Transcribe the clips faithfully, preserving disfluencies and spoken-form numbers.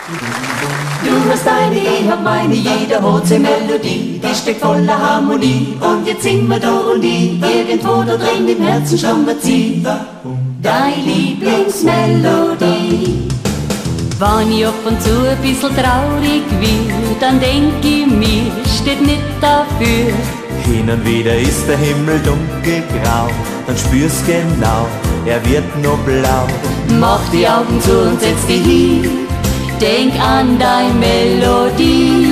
Du hast deine, ich hab meine, jeder hat seine Melodie, die steckt voller Harmonie. Und jetzt singen wir du und ich, irgendwo da drin im Herzen schlummert sie, deine Lieblingsmelodie. Wenn ich ab und zu ein bisschen traurig wird, dann denk ich mir, steht nicht dafür. Hin und wieder ist der Himmel dunkelgrau, dann spürst genau, er wird nur blau. Mach die Augen zu und setz dich hin, denk an deine Melodie.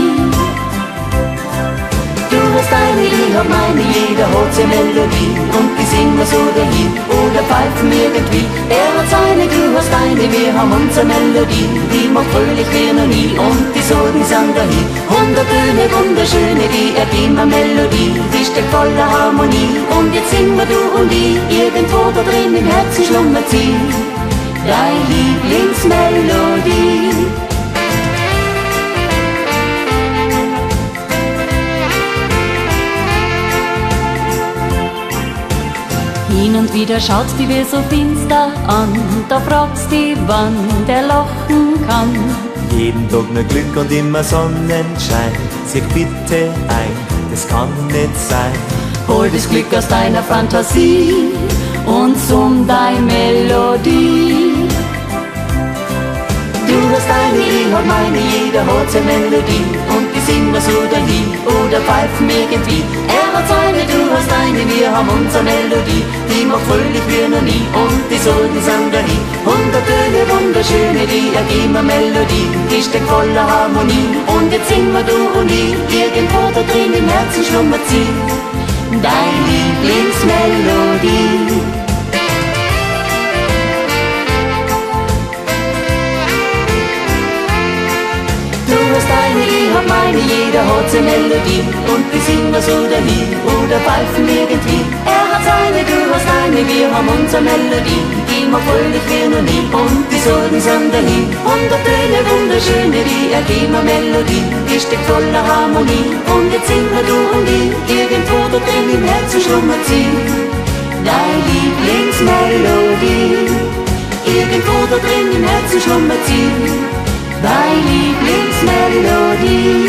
Du hast deine, ich hab meine, jeder hat seine Melodie. Und die singen wir so dahin oder pfeifen irgendwie. Er hat seine, du hast deine, wir haben unsere Melodie. Die macht fröhlich wie noch nie und die Sorgen sind dahin. Hundert Töne, wunderschöne, die ergeben eine Melodie. Die steckt voller Harmonie und jetzt singen wir du und ich. Irgendwo da drin im Herzen schlummert sie, deine Lieblingsmelodie. Hin und wieder schaut die wie so finster an, da fragst die, wann der lachen kann. Jeden Tag nur Glück und immer Sonnenschein, sieh bitte ein, das kann nicht sein. Hol das Glück aus deiner Fantasie und summ deine Melodie. Du hast deine, ich hab meine, jeder hat seine Melodie. Und die singen wir so dahin oder pfeifen irgendwie. Er hat seine, du hast deine, wir haben unsere Melodie. Die macht fröhlich wie noch nie und die Sorgen sind dahin. Hundert Töne, wunderschöne, die ergeben eine Melodie. Die steckt voller Harmonie und jetzt singen wir du und ich. Irgendwo da drin im Herzen schlummert sie, deine Lieblingsmelodie. Ich hab meine, jeder hat seine Melodie. Und die singen wir so dahin oder pfeifen irgendwie. Er hat seine, du hast deine, wir haben unsere Melodie. Die macht fröhlich wie noch nie und die Sorgen sind dahin. Hundert Töne, wunderschöne, die ergeben eine Melodie. Die steckt voller Harmonie und jetzt singen wir du und ich. Irgendwo da drin im Herzen schlummert sie, deine Lieblingsmelodie. Irgendwo da drin im Herzen schlummert sie, deine Lieblingsmelodie.